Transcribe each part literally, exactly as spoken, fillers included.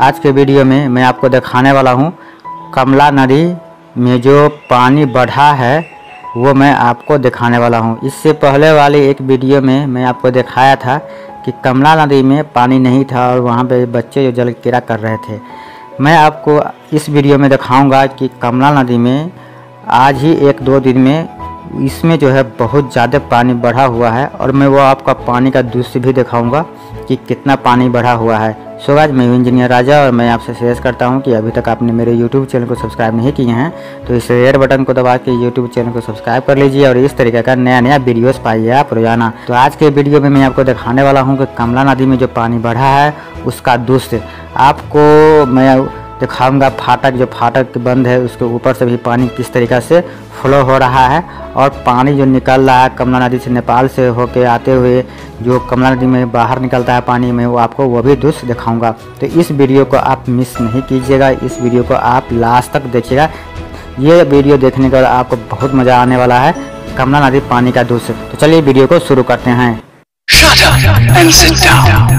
आज के वीडियो में मैं आपको दिखाने वाला हूँ कमला नदी में जो पानी बढ़ा है वो मैं आपको दिखाने वाला हूँ। इससे पहले वाली एक वीडियो में मैं आपको दिखाया था कि कमला नदी में पानी नहीं था और वहाँ पे बच्चे जो जल क्रीड़ा कर रहे थे। मैं आपको इस वीडियो में दिखाऊंगा कि कमला नदी में आज ही एक दो दिन में इसमें जो है बहुत ज़्यादा पानी बढ़ा हुआ है और मैं वो आपका पानी का दृश्य भी दिखाऊंगा कि कितना पानी बढ़ा हुआ है। सो गाइस, मैं इंजीनियर राजा और मैं आपसे शेयर करता हूं कि अभी तक आपने मेरे यूट्यूब चैनल को सब्सक्राइब नहीं किए हैं तो इस रेड बटन को दबा के यूट्यूब चैनल को सब्सक्राइब कर लीजिए और इस तरीके का नया नया वीडियोस पाइए आप रोजाना। तो आज के वीडियो में मैं आपको दिखाने वाला हूँ कि कमला नदी में जो पानी बढ़ा है उसका दृश्य आपको मैं दिखाऊंगा। फाटक जो फाटक बंद है उसके ऊपर से भी पानी किस तरीक़े से फ्लो हो रहा है और पानी जो निकल रहा है कमला नदी से, नेपाल से होके आते हुए जो कमला नदी में बाहर निकलता है पानी में, वो आपको वो भी दृश्य दिखाऊंगा। तो इस वीडियो को आप मिस नहीं कीजिएगा, इस वीडियो को आप लास्ट तक देखिएगा। ये वीडियो देखने के बाद आपको बहुत मज़ा आने वाला है, कमला नदी पानी का दृश्य। तो चलिए वीडियो को शुरू करते हैं। Shut up and sit down.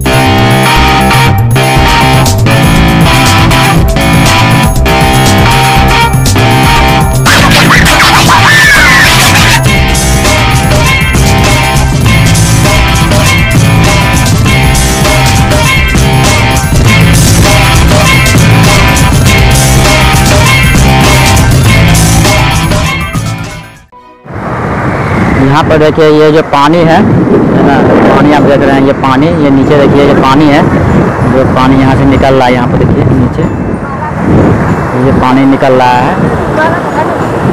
यहाँ पर देखिए ये जो पानी है ना, पानी आप देख रहे हैं, ये पानी, ये नीचे देखिए ये पानी है, जो पानी यहाँ से निकल रहा है। यहाँ पर देखिए नीचे ये पानी निकल रहा है।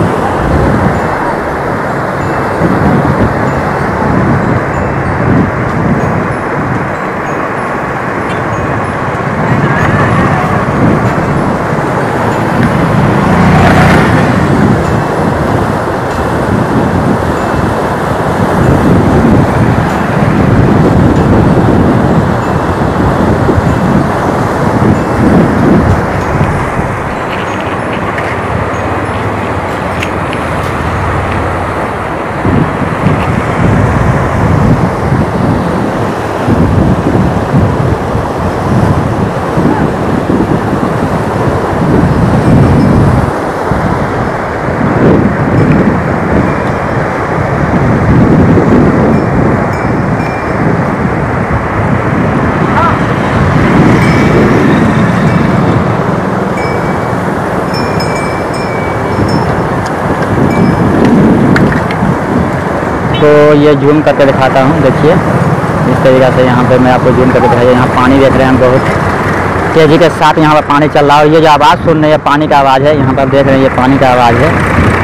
तो ये जूम करके दिखाता हूँ, देखिए इस तरीक़े से यहाँ पे मैं आपको जूम करके दिखाइए। यहाँ पानी देख रहे हैं बहुत तेज़ी के साथ, यहाँ पर पानी चल रहा है और ये जो आवाज़ सुन रहे हैं पानी का आवाज़ है। यहाँ पर देख रहे हैं ये पानी का आवाज़ है।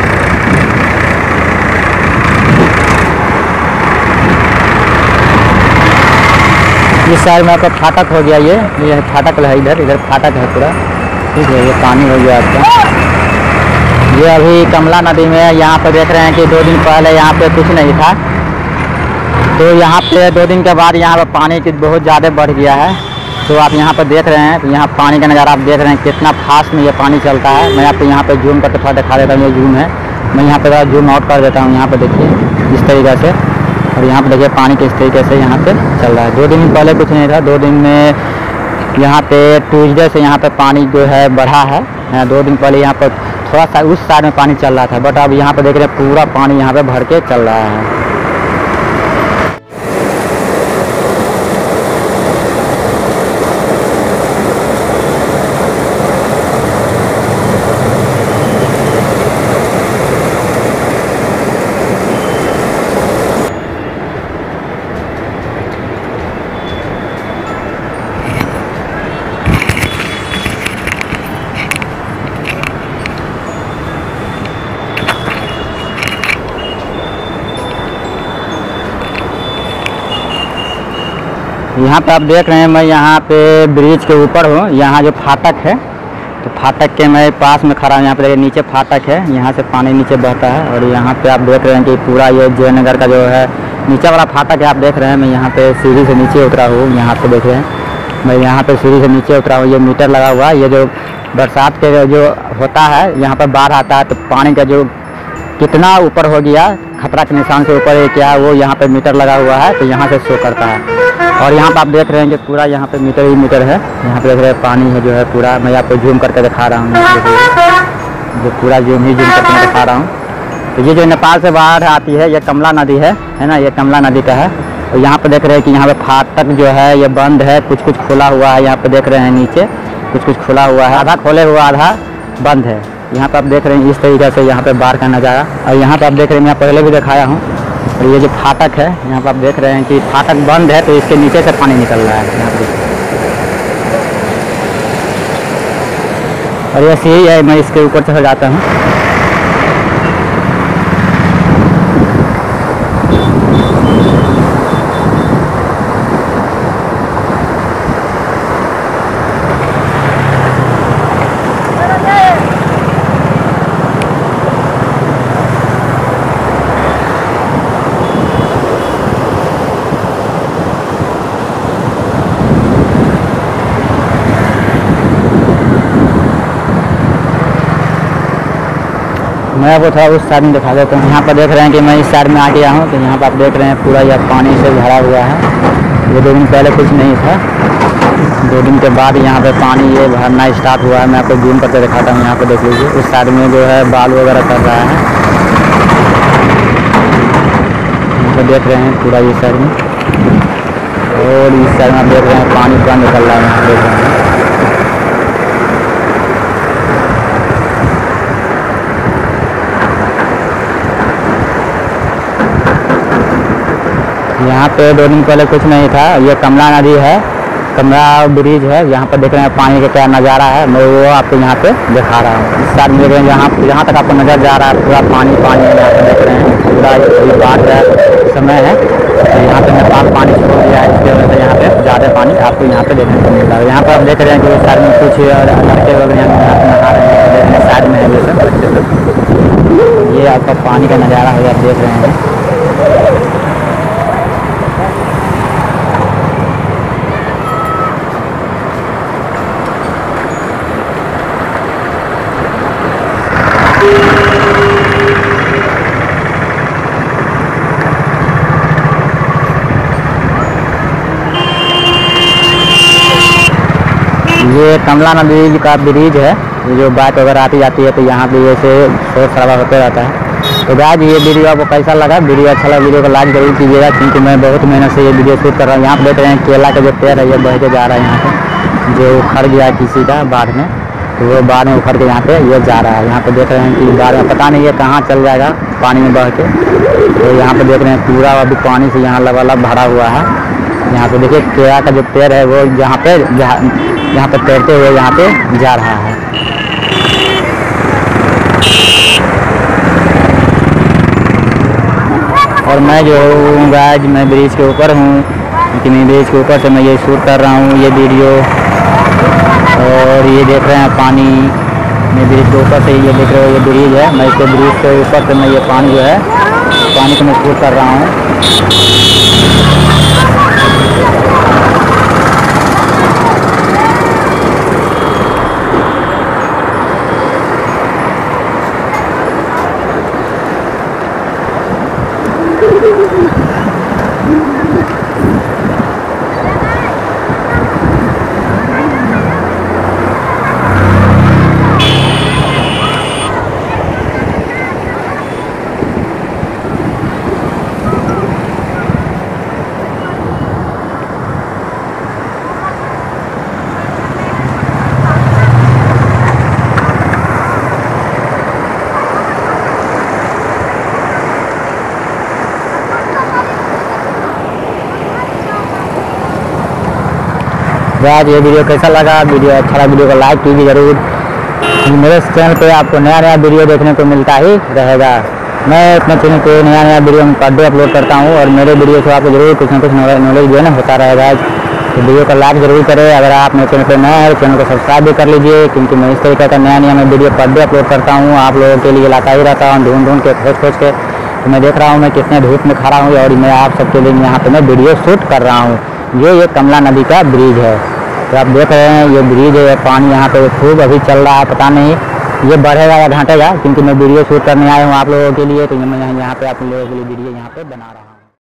इस साइड में आपका फाटक हो गया, ये ये फाटक है, इधर इधर फाटक है पूरा, ठीक है। ये पानी हो गया आपका। ये अभी कमला नदी में यहाँ पर देख रहे हैं कि दो दिन पहले यहाँ पे कुछ नहीं था, तो यहाँ पे दो दिन के बाद यहाँ पर पानी की बहुत ज़्यादा बढ़ गया है। तो आप यहाँ पर देख रहे हैं, तो यहाँ पानी का नज़ारा आप देख रहे हैं कितना फास्ट में ये पानी चलता है। मैं आपको यहाँ पे जूम करके थोड़ा दिखा देता हूँ, ये जूम है, मैं यहाँ पे जूम आउट कर देता हूँ। यहाँ पर देखिए इस तरीक़े से, और यहाँ पर देखिए पानी किस तरीके से यहाँ पे चल रहा है। दो दिन पहले कुछ नहीं था, दो दिन में यहाँ पे ट्यूजडे से यहाँ पे पानी जो है बढ़ा है। दो दिन पहले यहाँ पर थोड़ा सा उस साइड में पानी चल रहा था, बट अब यहाँ पे देख रहे हैं पूरा पानी यहाँ पे भर के चल रहा है। यहाँ पे आप देख रहे हैं, मैं यहाँ पे ब्रिज के ऊपर हूँ। यहाँ जो फाटक है, तो फाटक के मैं पास में खड़ा हूँ। यहाँ पे देखिए नीचे फाटक है, यहाँ से पानी नीचे बहता है। और यहाँ पे आप देख रहे हैं कि पूरा ये जयनगर का जो है नीचे वाला फाटक है, आप देख रहे हैं। मैं यहाँ पे सीढ़ी से नीचे उतरा हूँ, यहाँ पे देख रहे हैं मैं यहाँ पे सीढ़ी से नीचे उतरा हूँ। ये मीटर लगा हुआ है, ये जो बरसात के जो होता है यहाँ पर बाढ़ आता है तो पानी का जो कितना ऊपर हो गया, खतरा के निशान से ऊपर है क्या, वो यहाँ पे मीटर लगा हुआ है, तो यहाँ से शो करता है। और यहाँ पर आप देख रहे हैं कि पूरा यहाँ पे मीटर ही मीटर है। यहाँ पे देख रहे हैं पानी है जो है पूरा, मैं आपको जूम करके दिखा रहा हूँ, जो पूरा जूम ही जूम करके दिखा रहा हूँ। तो ये जो नेपाल से बाहर आती है ये कमला नदी है है ना, ये कमला नदी का है। और यहाँ पे देख रहे हैं कि यहाँ पे फाटक जो है ये बंद है, कुछ कुछ खुला हुआ है। यहाँ पे देख रहे हैं नीचे कुछ कुछ खुला हुआ है, आधा खोले हुआ आधा बंद है। यहाँ पे आप देख रहे हैं इस तरीके से यहाँ पे बाढ़ का नज़ारा। और यहाँ पे आप देख रहे हैं, मैं पहले भी दिखाया हूँ। और ये जो फाटक है यहाँ पे आप देख रहे हैं कि फाटक बंद है, तो इसके नीचे से पानी निकल रहा है यहाँ पे। और ऐसे ही है, मैं इसके ऊपर चढ़ जाता हूँ। मैं आपको थोड़ा उस साइड में दिखा देता हूँ। यहाँ पर देख रहे हैं कि मैं इस साइड में आ गया हूँ। तो यहाँ पर आप देख रहे हैं पूरा यह पानी से भरा हुआ है। ये दो दिन पहले कुछ नहीं था, दो दिन के बाद यहाँ पे पानी ये भरना स्टार्ट हुआ है। मैं आपको जूम करके दिखाता हूँ। यहाँ पे देख लीजिए, उस साइड में जो है बाल वगैरह कर रहा है। यहाँ पे देख रहे हैं पूरा इस साइड में, और इस साइड में आप देख रहे हैं पानी पूरा निकल रहा है। यहाँ देख रहे हैं यहाँ पे दो दिन पहले कुछ नहीं था। ये कमला नदी है, कमला ब्रिज है। यहाँ पर देख रहे हैं पानी का क्या नज़ारा है, मैं वो आपको यहाँ पे दिखा रहा हूँ। इस साइड में देख रहे हैं, जहाँ जहाँ तक आपको नज़र जा रहा है पूरा पानी पानी है। यहाँ पे देख रहे हैं पूरा ये बाढ़ का समय है, तो यहाँ पे नेपाल पानी छोड़ दिया है, इसकी वजह से यहाँ पे ज़्यादा पानी आपको यहाँ पे देखने को मिल रहा है। यहाँ पर आप देख रहे हैं कि इस साइड में कुछ लड़के वगैरह यहाँ पे नहा रहे हैं, साइड में है जैसे। ये आपका पानी का नज़ारा है, आप देख रहे हैं। ये कमला नदी का ब्रिज है। ये जो बाइक वगैरह आती जाती है तो यहाँ पे जैसे शोर शराबा होते रहता है। तो गाइस ये वीडियो आपको कैसा लगा, वीडियो अच्छा लगा वीडियो को लाइक जरूर कीजिएगा, क्योंकि मैं बहुत मेहनत से ये वीडियो शूट कर रहा हूँ। यहाँ पे देख रहे हैं केला का जो पेड़ है ये बह के जा रहा है यहाँ पे, जो उखड़ गया है किसी का बाढ़ में, तो वो बाढ़ में उखड़ के यहाँ पे ये जा रहा है। यहाँ पे देख रहे हैं कि बाढ़ में पता नहीं है कहाँ चल जाएगा पानी में बह के। तो यहाँ पे देख रहे हैं पूरा अभी पानी से यहाँ लबालब भरा हुआ है। यहाँ पे देखिए केला का जो पेड़ है वो यहाँ पे यहाँ पे तैरते हुए यहाँ पे जा रहा है। और मैं जो हूँ गाइस, मैं ब्रिज के ऊपर हूँ, क्योंकि मैं ब्रिज के ऊपर से मैं ये शूट कर रहा हूँ ये वीडियो। और ये देख रहे हैं पानी, मैं ब्रिज के ऊपर से ये देख रहे हो ये ब्रिज है, मैं इसके ब्रिज के ऊपर से मैं ये पानी जो है पानी को मैं शूट कर रहा हूँ। गाइस ये वीडियो कैसा लगा, वीडियो अच्छा लगा वीडियो को लाइक कीजिए जरूर। मेरे चैनल पे आपको नया नया वीडियो देखने को मिलता ही रहेगा। मैं अपने चैनल पे नया नया वीडियो पर डे अपलोड करता हूँ, और मेरे वीडियो से आपको जरूर कुछ ना कुछ नॉलेज जो है ना होता रहेगा। तो वीडियो को लाइक जरूर करें। अगर आप मेरे चैनल पर नए हैं तो चैनल को सब्सक्राइब भी कर लीजिए, क्योंकि मैं इस तरीके का नया नया मैं वीडियो पर डे अपलोड करता हूँ। आप लोगों के लिए लाता ही रहता हूँ ढूंढ ढूंढ के खोज खोज के। तो मैं देख रहा हूँ मैं कितने धूप में खड़ा हूँ, और मैं आप सबके लिए यहाँ पर मैं वीडियो शूट कर रहा हूँ। ये ये कमला नदी का ब्रिज है, तो आप देख रहे हैं ये ब्रिज है, पानी यहाँ पे खूब अभी चल रहा है, पता नहीं ये बढ़ेगा या घटेगा, क्योंकि मैं वीडियो शूट करने आया हूँ आप लोगों के लिए। तो मैं यहाँ यहाँ पे आप लोगों के लिए वीडियो यहाँ पे बना रहा हूँ।